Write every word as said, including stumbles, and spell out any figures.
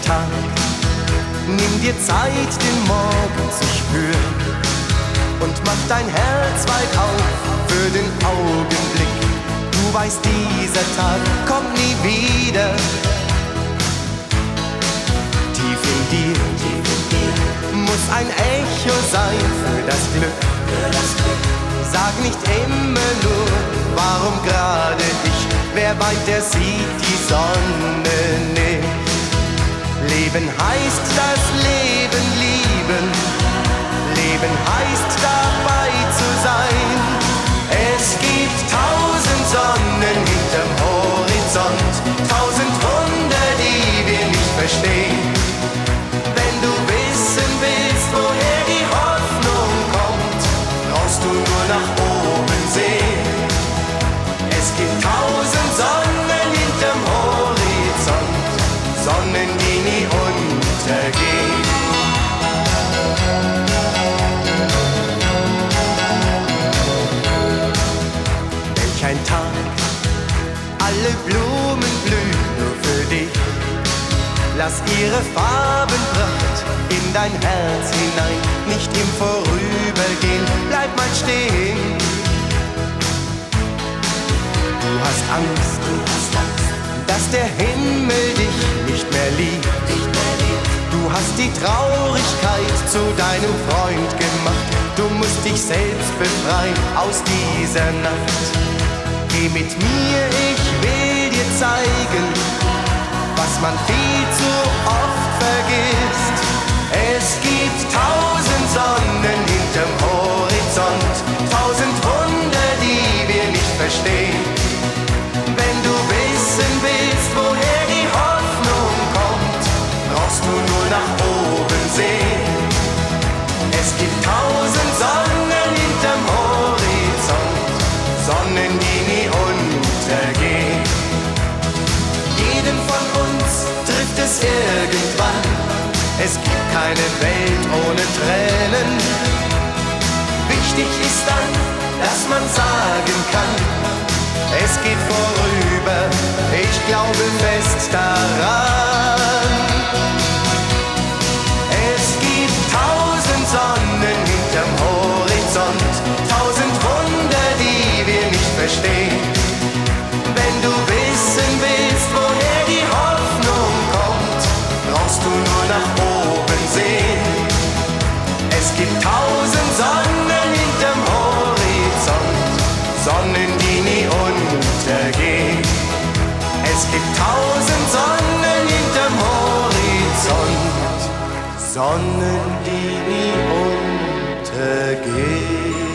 Tag, nimm dir Zeit, den Morgen zu spüren und mach dein Herz weit auf für den Augenblick. Du weißt, dieser Tag kommt nie wieder. Tief in dir muss ein Echo sein für das Glück. Sag nicht immer nur, warum gerade ich? Wer weint, der sieht die Sonne nicht. Leben heißt das Leben lieben. Leben heißt dabei zu sein. Es gibt tausend Sonnen hinterm Horizont, tausend Wunder, die wir nicht verstehen. Wenn du wissen willst, woher die Hoffnung kommt, brauchst du nur nach oben sehen. Es gibt tausend Sonnen hinterm Horizont, Sonnen, die nie untergehen. Welch ein Tag, alle Blumen blühen nur für dich. Lass ihre Farbenpracht in dein Herz hinein, nicht im Vorübergehen, bleib mal stehen. Du hast Angst, du hast Angst, dass der Himmel dich nicht mehr liebt. Du hast die Traurigkeit zu deinem Freund gemacht. Du musst dich selbst befreien aus dieser Nacht. Geh mit mir, ich will dir zeigen, was man viel zu oft vergisst. Es gibt tausend Sonnen hinterm Horizont, tausend Wunder, die wir nicht verstehen. Wenn du wissen willst, woher die Hoffnung kommt, brauchst du nur nach oben sehen. Es gibt tausend Sonnen hinterm Horizont, Sonnen, die nie untergehen. Jeden von uns trifft es irgendwann. Es gibt keine Welt ohne Tränen. Wichtig ist dann, dass man sagen kann, es geht vorüber, ich glaube fest daran. Es gibt tausend Sonnen hinterm Horizont, tausend Wunder, die wir nicht verstehen. Wenn du wissen willst, woher die Hoffnung kommt, brauchst du nur nach oben sehen. Es gibt tausend Sonnen hinterm Horizont, Sonnen, die nie untergehen. Es gibt tausend Sonnen hinterm Horizont, Sonnen, die nie untergehen.